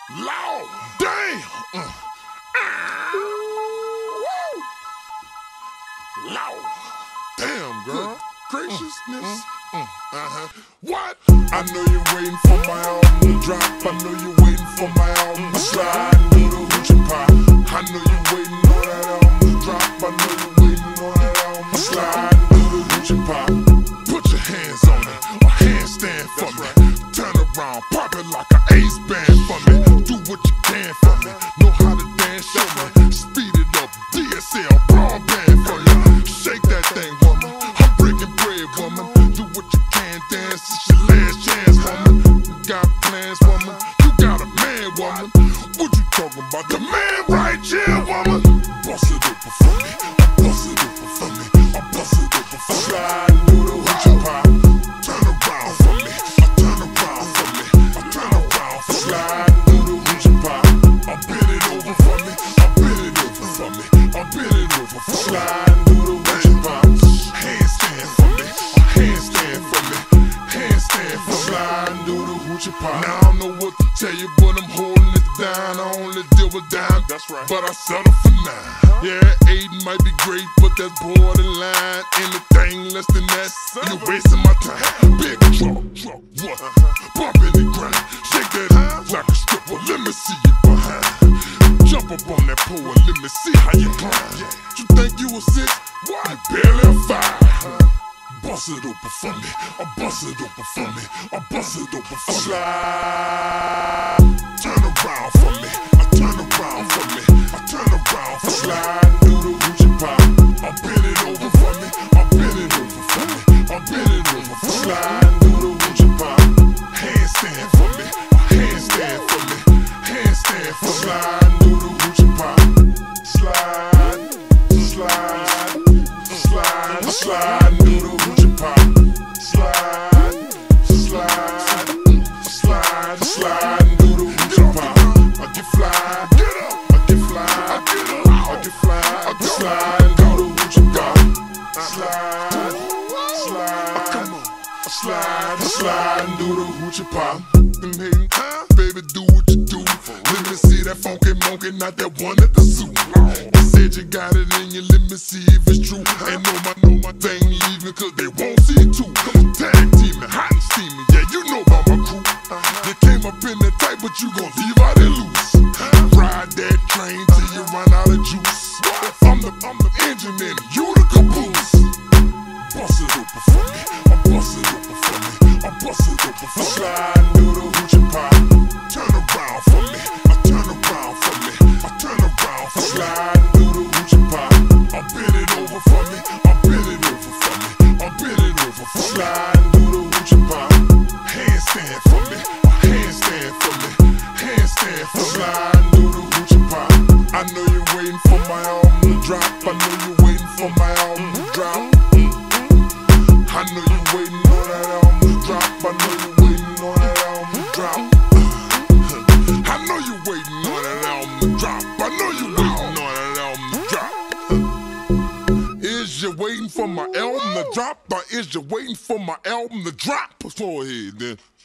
Loud. Damn. Loud. Damn, girl. Graciousness. What? I know you're waiting for my album to drop. I know you're waiting for my album to slide through the Oochie Pop. I know you're waiting on that album to drop. I know you're waiting on that album to slide through the Oochie Pop. Put your hands on it, a handstand for me. Turn around, pop it like an ace band for me. Do what you can for me. Know how to dance, show me. Speed it up, DSL, broadband for you. Shake that thing, woman. I'm breaking bread, woman. Do what you can, dance. It's your last chance, woman. You got plans, woman. You got a man, woman. What you talking about? The man right here, woman. Bust it open for me. Bust it open for me. Bust it open for me. Slide through the Oochie Pop. Turn around for me. Turn around for me. Turn around for me. Slide through the Oochie Pop. Bend it over for me. Bend it over for me. Bend it over for me. Slide through the Oochie Pop. Handstand for me. Handstand for me. Handstand for me. Slide through the Oochie Pop. Now I don't know what to tell you, but I'm holding it down. I only deal with dime, that's right. But I settle for 9. Yeah, 8 might be great, but that's borderline. Anything less than that, you're wasting my time. Big truck, what? Bumping the ground, shake that ass like a stripper. Let me see you behind. Jump up on that pole and let me see how you climb. You think you a 6? Why? Barely a 5. Bust it open for me. Bust it open for me. Bust it open for me. Slide. Turn around for me. Turn around for me. Turn around for me. Slide through the Oochie Pop. Bend it over for me. Bend it over for me. Bend it over for me. Slide through the Oochie Pop. Handstand for me. Handstand for me. Handstand for me. Slide through the Oochie Pop. Slide. Slide. Slide. Slide through the Oochie Pop. Slide. Slide. Slide. Slide through the Oochie Pop. I get fly. Get up. I get fly. I get up. I get fly. I get slide through the Oochie Pop. Slide. Slide. Come on. Slide. Slide through the Oochie Pop. Baby, do what you do. Let me see that funky monkey, not that one at the zoo. You said you got it in you, let me see if it's true. Ain't know my thing leaving, cause they won't see it too. Tag teaming, hot and steaming, yeah, you know about my crew. You came up in that tight, but you gon' leave out it loose. Ride that train till you run out of juice. I'm the engine and you the caboose. Bust it open for me. Bust it open for me. Bust it open for me. Slide through the Oochie Pop. Turn around for me. Turn around for me. Turn around for me. Slide through the Oochie Pop. Bend it over for me. Bend it over for me. Bend it over for me. Slide through the Oochie Pop. Handstand for me. Handstand for me. Handstand for me. Slide through the Oochie Pop. I know you're waiting for my album to drop. I know you're waiting for my album to drop. I know you're waiting on that album to drop. I know you're waiting on that album to drop. I know you're waiting on that album to drop. I know you're waiting on that album to drop. Is you waiting for my album to drop, or is you waiting for my album to drop? Go ahead then.